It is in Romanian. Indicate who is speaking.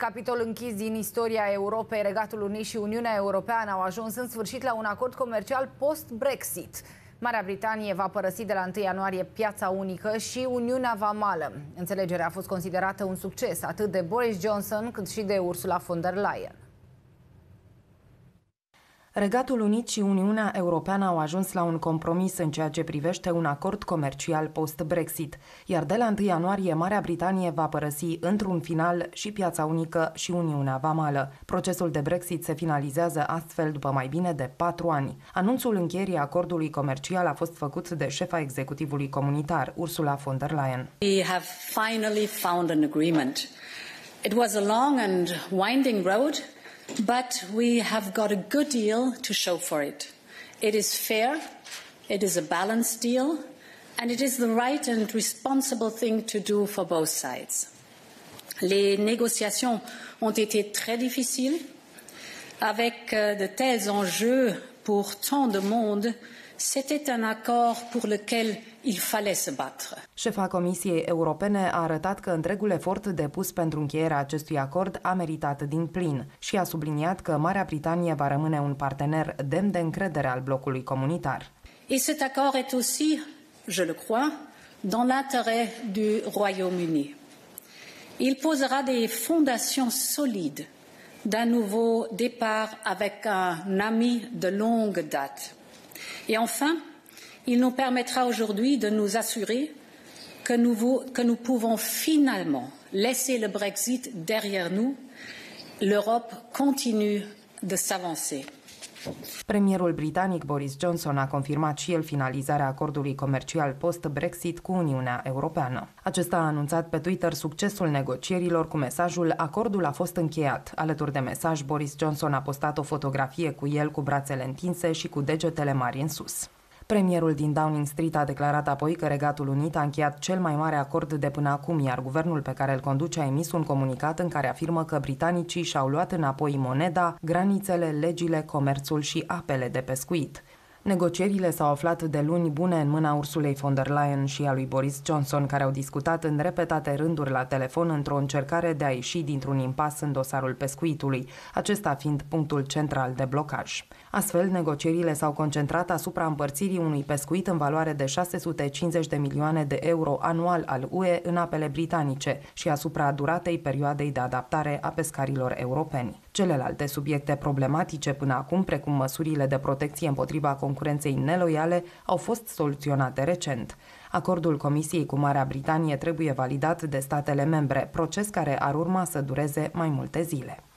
Speaker 1: Capitol închis din istoria Europei, Regatul Unit și Uniunea Europeană au ajuns în sfârșit la un acord comercial post-Brexit. Marea Britanie va părăsi de la 1 ianuarie piața unică și Uniunea Vamală. Înțelegerea a fost considerată un succes atât de Boris Johnson cât și de Ursula von der Leyen.
Speaker 2: Regatul Unit și Uniunea Europeană au ajuns la un compromis în ceea ce privește un acord comercial post-Brexit, iar de la 1 ianuarie Marea Britanie va părăsi într-un final și piața unică și Uniunea Vamală. Procesul de Brexit se finalizează astfel după mai bine de 4 ani. Anunțul încheierii acordului comercial a fost făcut de șefa executivului comunitar, Ursula von der Leyen.
Speaker 3: We have finally found an agreement. It was a long and winding road, but we have got a good deal to show for it. It is fair, it is a balanced deal, and it is the right and responsible thing to do for both sides. Les négociations ont été très difficiles, avec de tels enjeux pour tant de monde. C'était un accord pour lequel il fallait se battre.
Speaker 2: Șefa Comisiei Europene a arătat că întregul efort depus pentru încheierea acestui acord a meritat din plin și a subliniat că Marea Britanie va rămâne un partener demn de încredere al blocului comunitar.
Speaker 3: Et cet accord est aussi, je le crois, dans l'intérêt du Royaume-Uni. Il posera des fondations solides d'un nouveau départ avec un ami de longue date. Et enfin, il nous permettra aujourd'hui de nous assurer que nous pouvons finalement laisser le Brexit derrière nous. L'Europe continue de s'avancer.
Speaker 2: Premierul britanic Boris Johnson a confirmat și el finalizarea acordului comercial post-Brexit cu Uniunea Europeană. Acesta a anunțat pe Twitter succesul negocierilor cu mesajul "Acordul a fost încheiat". Alături de mesaj, Boris Johnson a postat o fotografie cu el cu brațele întinse și cu degetele mari în sus. Premierul din Downing Street a declarat apoi că Regatul Unit a încheiat cel mai mare acord de până acum, iar guvernul pe care îl conduce a emis un comunicat în care afirmă că britanicii și-au luat înapoi moneda, granițele, legile, comerțul și apele de pescuit. Negocierile s-au aflat de luni bune în mâna Ursulei von der Leyen și a lui Boris Johnson, care au discutat în repetate rânduri la telefon într-o încercare de a ieși dintr-un impas în dosarul pescuitului, acesta fiind punctul central de blocaj. Astfel, negocierile s-au concentrat asupra împărțirii unui pescuit în valoare de 650 de milioane de euro anual al UE în apele britanice și asupra duratei perioadei de adaptare a pescarilor europeni. Celelalte subiecte problematice până acum, precum măsurile de protecție împotriva concurenței neloiale, au fost soluționate recent. Acordul Comisiei cu Marea Britanie trebuie validat de statele membre, proces care ar urma să dureze mai multe zile.